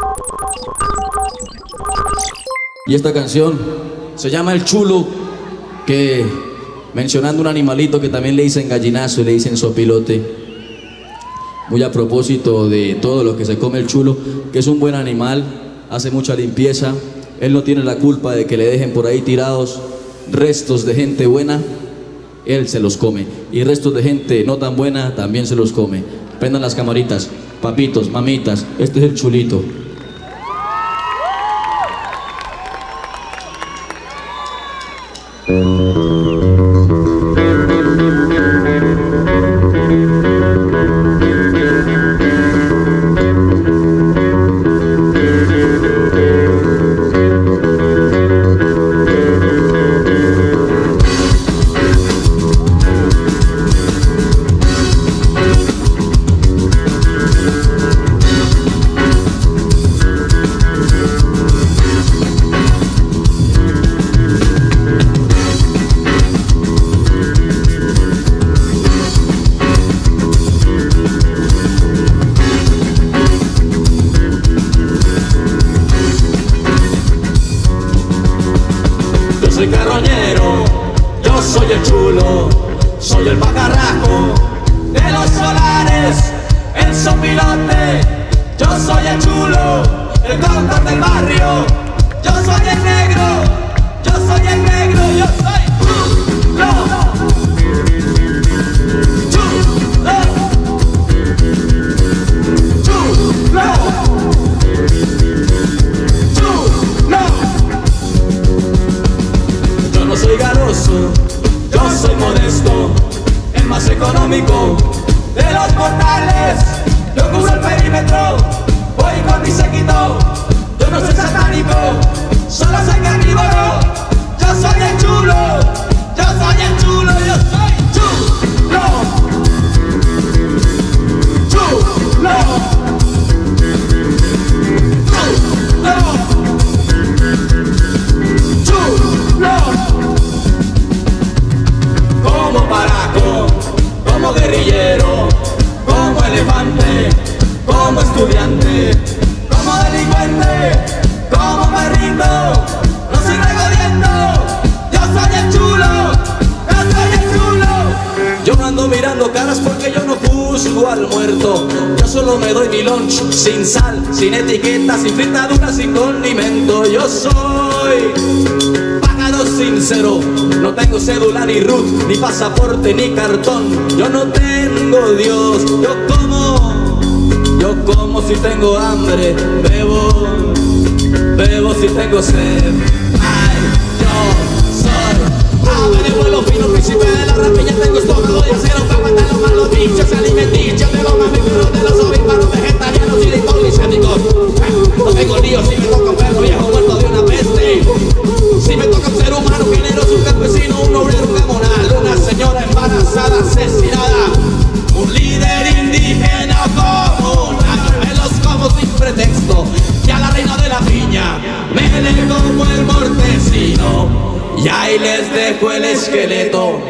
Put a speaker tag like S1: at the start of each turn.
S1: Y esta canción se llama El Chulo, que mencionando un animalito que también le dicen gallinazo y le dicen sopilote, muy a propósito de todo lo que se come el chulo, que es un buen animal, hace mucha limpieza, él no tiene la culpa de que le dejen por ahí tirados restos de gente buena, él se los come, y restos de gente no tan buena también se los come. Prendan las camaritas, papitos, mamitas, este es el chulito.
S2: Soy carroñero, yo soy el chulo, soy el pajarraco de los solares, el sopilote. Yo soy el chulo, el cóndor del barrio, yo soy el negro, yo soy el negro, yo soy chulo, chulo, chulo, chulo. Yo no soy galoso, yo soy modesto, el más económico de los portales. Yo cubro el perímetro, voy con mi séquito. Yo no soy satánico, solo soy carnívoro. Yo soy el chulo, yo soy el chulo, yo soy chulo, chulo, chulo, chulo. Como paraco, como guerrillero, como elefante, como estudiante, como delincuente, como perrito, no soy regodiento, yo soy el chulo, yo soy el chulo. Yo no ando mirando caras porque yo no juzgo al muerto, yo solo me doy mi lunch sin sal, sin etiqueta, sin fritadura, sin condimento. Yo soy pájaro sincero, no tengo cédula ni RUT, ni pasaporte ni cartón. Yo no tengo Dios, yo como si tengo hambre, bebo si tengo sed. Ay, yo soy ave de vuelo fino, príncipe de la rapiña, tengo estómago de acero para matar los malos bichos alimenticios de los mamíferos, de los ovíparos, vegetarianos y de hipoglicémicos. No tengo lío si me toca un perro viejo muerto de una peste, si me toca un ser humano generoso, un campesino, un obrero, un gamonal, una señora embarazada asesinada, un líder indígena comunal. Me los como sin pretexto, y a la reina de la piña me le como el mortecino, y ahí les dejo el esqueleto.